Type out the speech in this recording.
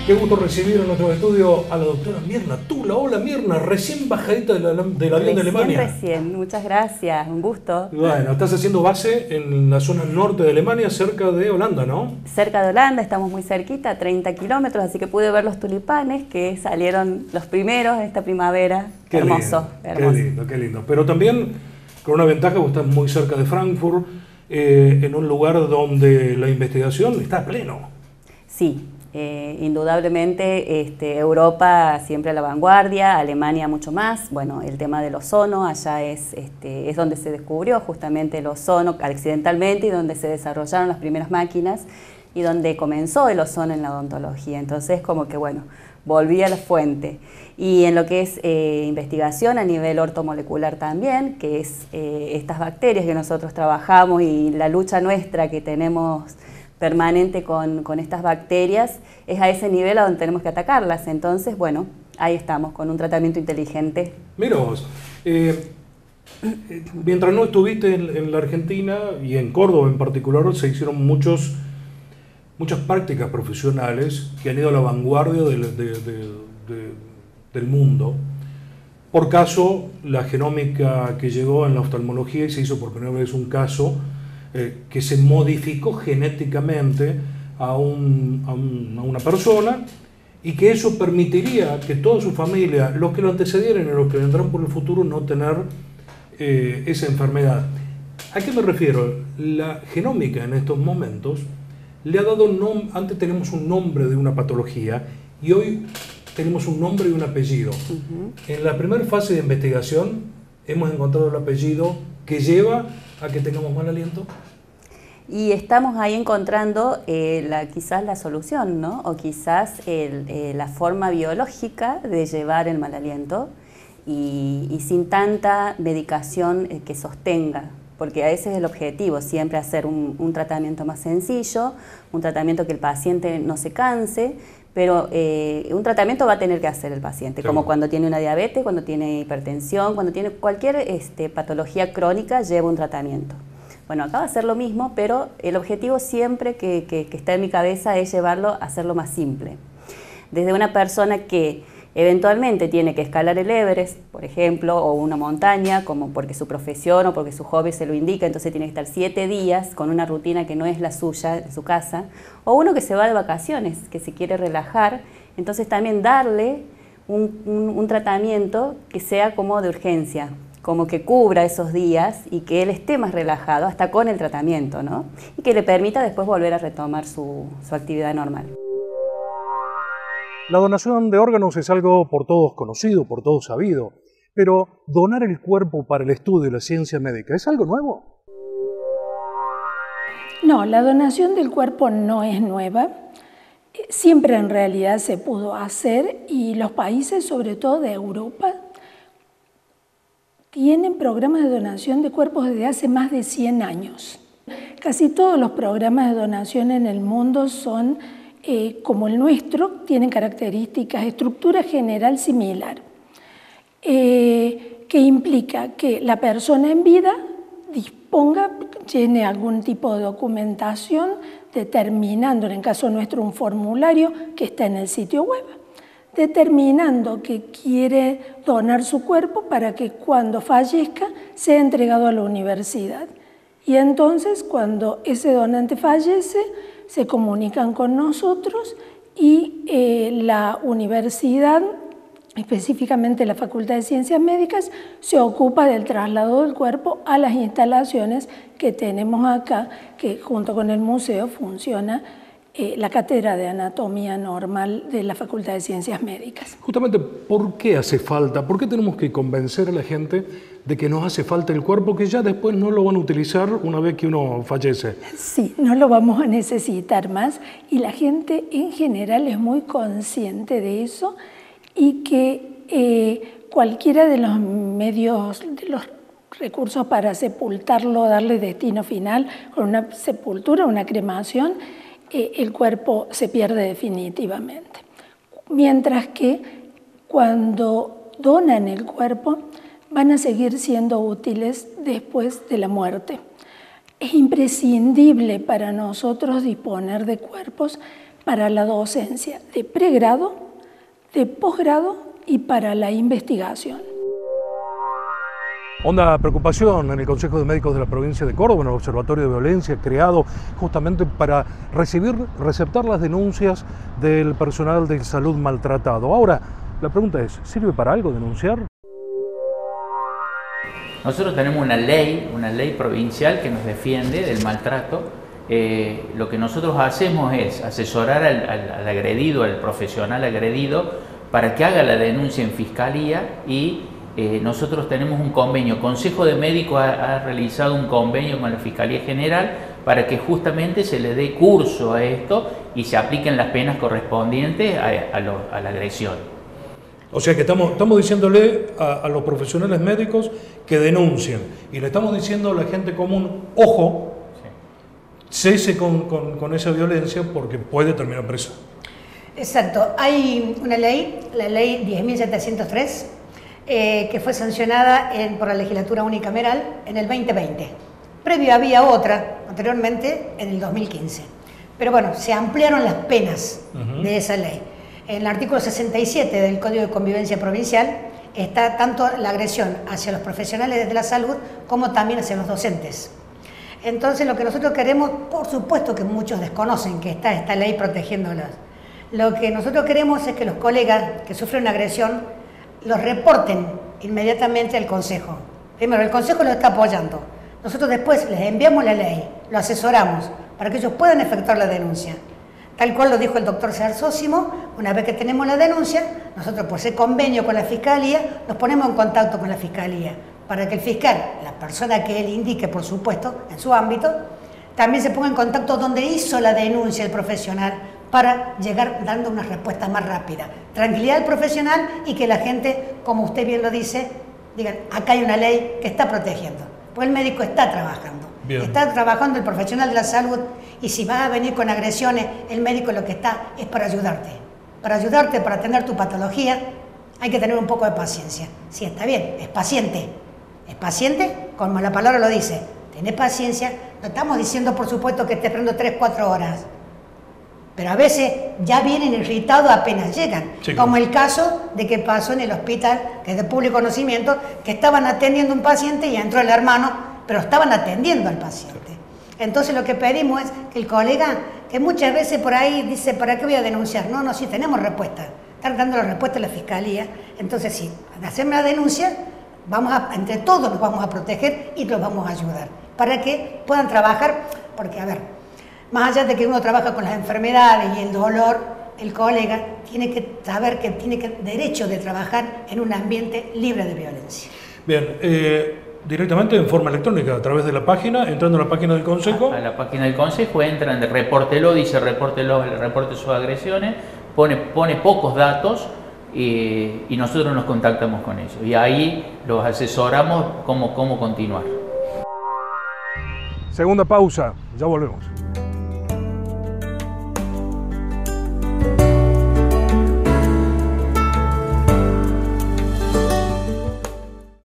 Qué gusto recibir en nuestro estudio a la doctora Mirna Tula. Hola Mirna, recién bajadita del avión de Alemania. Recién, muchas gracias, un gusto. Bueno, estás haciendo base en la zona norte de Alemania, cerca de Holanda, ¿no? Cerca de Holanda, estamos muy cerquita, 30 kilómetros, así que pude ver los tulipanes que salieron los primeros esta primavera. Qué hermoso, lindo, hermoso. Qué lindo, qué lindo. Pero también con una ventaja, vos estás muy cerca de Frankfurt, en un lugar donde la investigación está a pleno. Sí. Indudablemente Europa siempre a la vanguardia, Alemania mucho más. Bueno, el tema del ozono, allá es donde se descubrió justamente el ozono accidentalmente y donde se desarrollaron las primeras máquinas y donde comenzó el ozono en la odontología. Entonces, como que bueno, volví a la fuente. Y en lo que es investigación a nivel ortomolecular también, que es estas bacterias que nosotros trabajamos y la lucha nuestra que tenemos permanente con estas bacterias, es a ese nivel a donde tenemos que atacarlas. Entonces, bueno, ahí estamos, con un tratamiento inteligente. Mira vos, mientras no estuviste en la Argentina y en Córdoba en particular, se hicieron muchas prácticas profesionales que han ido a la vanguardia del mundo. Por caso, la genómica que llegó en la oftalmología y se hizo por primera vez un caso que se modificó genéticamente a una persona y que eso permitiría que toda su familia, los que lo antecedieran y los que vendrán por el futuro, no tener esa enfermedad. ¿A qué me refiero? La genómica en estos momentos le ha dado nombre. Antes tenemos un nombre de una patología y hoy tenemos un nombre y un apellido. En la primera fase de investigación hemos encontrado el apellido que lleva a que tengamos mal aliento. Y estamos ahí encontrando quizás la solución, ¿no? O quizás la forma biológica de llevar el mal aliento y sin tanta medicación que sostenga, porque a ese es el objetivo, siempre hacer un tratamiento más sencillo, un tratamiento que el paciente no se canse, pero un tratamiento va a tener que hacer el paciente, claro. Como cuando tiene una diabetes, cuando tiene hipertensión, cuando tiene cualquier patología crónica, lleva un tratamiento. Bueno, acá va a ser lo mismo, pero el objetivo siempre que está en mi cabeza es llevarlo a hacerlo más simple. Desde una persona que eventualmente tiene que escalar el Everest, por ejemplo, o una montaña, como porque su profesión o porque su hobby se lo indica, entonces tiene que estar 7 días con una rutina que no es la suya, en su casa, o uno que se va de vacaciones, que se quiere relajar, entonces también darle un tratamiento que sea como de urgencia, como que cubra esos días y que él esté más relajado hasta con el tratamiento, ¿no? Y que le permita después volver a retomar su actividad normal. La donación de órganos es algo por todos conocido, por todos sabido, pero donar el cuerpo para el estudio de la ciencia médica, ¿es algo nuevo? No, la donación del cuerpo no es nueva. Siempre en realidad se pudo hacer y los países, sobre todo de Europa, tienen programas de donación de cuerpos desde hace más de 100 años. Casi todos los programas de donación en el mundo son, como el nuestro, tienen características, estructura general similar, que implica que la persona en vida llene algún tipo de documentación determinando, en el caso nuestro, un formulario que está en el sitio web, determinando que quiere donar su cuerpo para que cuando fallezca sea entregado a la universidad. Y entonces, cuando ese donante fallece, se comunican con nosotros y la universidad, específicamente la Facultad de Ciencias Médicas, se ocupa del traslado del cuerpo a las instalaciones que tenemos acá, que junto con el museo funciona la cátedra de anatomía normal de la Facultad de Ciencias Médicas. Justamente, ¿por qué hace falta? ¿Por qué tenemos que convencer a la gente de que nos hace falta el cuerpo, que ya después no lo van a utilizar una vez que uno fallece? Sí, no lo vamos a necesitar más y la gente en general es muy consciente de eso y que cualquiera de los medios, de los recursos para sepultarlo, darle destino final, con una sepultura, una cremación, el cuerpo se pierde definitivamente. Mientras que cuando donan el cuerpo van a seguir siendo útiles después de la muerte. Es imprescindible para nosotros disponer de cuerpos para la docencia de pregrado, de posgrado y para la investigación. Honda preocupación en el Consejo de Médicos de la provincia de Córdoba, en el Observatorio de Violencia, creado justamente para receptar las denuncias del personal de salud maltratado. Ahora, la pregunta es, ¿sirve para algo denunciar? Nosotros tenemos una ley provincial que nos defiende del maltrato. Lo que nosotros hacemos es asesorar al agredido, al profesional agredido, para que haga la denuncia en fiscalía y nosotros tenemos un convenio. Consejo de Médicos ha realizado un convenio con la Fiscalía General para que justamente se le dé curso a esto y se apliquen las penas correspondientes a la agresión. O sea que estamos diciéndole a los profesionales médicos que denuncien y le estamos diciendo a la gente común, ojo, cese con esa violencia porque puede terminar preso. Exacto. Hay una ley, la ley 10.703, que fue sancionada por la legislatura unicameral en el 2020. Previo había otra, anteriormente, en el 2015. Pero bueno, se ampliaron las penas de esa ley. En el artículo 67 del Código de Convivencia Provincial está tanto la agresión hacia los profesionales de la salud como también hacia los docentes. Entonces, lo que nosotros queremos, por supuesto que muchos desconocen que está esta ley protegiéndolos. Lo que nosotros queremos es que los colegas que sufren una agresión los reporten inmediatamente al Consejo. Primero, el Consejo los está apoyando. Nosotros después les enviamos la ley, lo asesoramos para que ellos puedan efectuar la denuncia. Tal cual lo dijo el doctor Cersósimo, una vez que tenemos la denuncia, nosotros por ese convenio con la Fiscalía, nos ponemos en contacto con la Fiscalía para que el fiscal, la persona que él indique, por supuesto, en su ámbito, también se ponga en contacto donde hizo la denuncia el profesional para llegar dando una respuesta más rápida. Tranquilidad al profesional y que la gente, como usted bien lo dice, digan, acá hay una ley que está protegiendo. Pues el médico está trabajando. Bien. Está trabajando el profesional de la salud y si vas a venir con agresiones, el médico lo que está es para ayudarte. Para ayudarte, para atender tu patología, hay que tener un poco de paciencia. Sí, está bien, es paciente. Es paciente, como la palabra lo dice. Tenés paciencia, no estamos diciendo, por supuesto, que estés esperando 3-4 horas. Pero a veces ya vienen irritados apenas llegan, sí, como el caso de que pasó en el hospital, que es de público conocimiento, que estaban atendiendo a un paciente y entró el hermano, pero estaban atendiendo al paciente. Entonces lo que pedimos es que el colega, que muchas veces por ahí dice, ¿para qué voy a denunciar? No, sí tenemos respuesta, están dando la respuesta a la Fiscalía, entonces sí, al hacer una denuncia, entre todos nos vamos a proteger y los vamos a ayudar, para que puedan trabajar, porque a ver, más allá de que uno trabaja con las enfermedades y el dolor, el colega tiene que saber que tiene derecho de trabajar en un ambiente libre de violencia. Bien, directamente en forma electrónica, a través de la página, entrando a la página del Consejo. A la página del Consejo entran, repórtelo, dice reporte sus agresiones, pone pocos datos y nosotros nos contactamos con ellos. Y ahí los asesoramos cómo continuar. Segunda pausa, ya volvemos.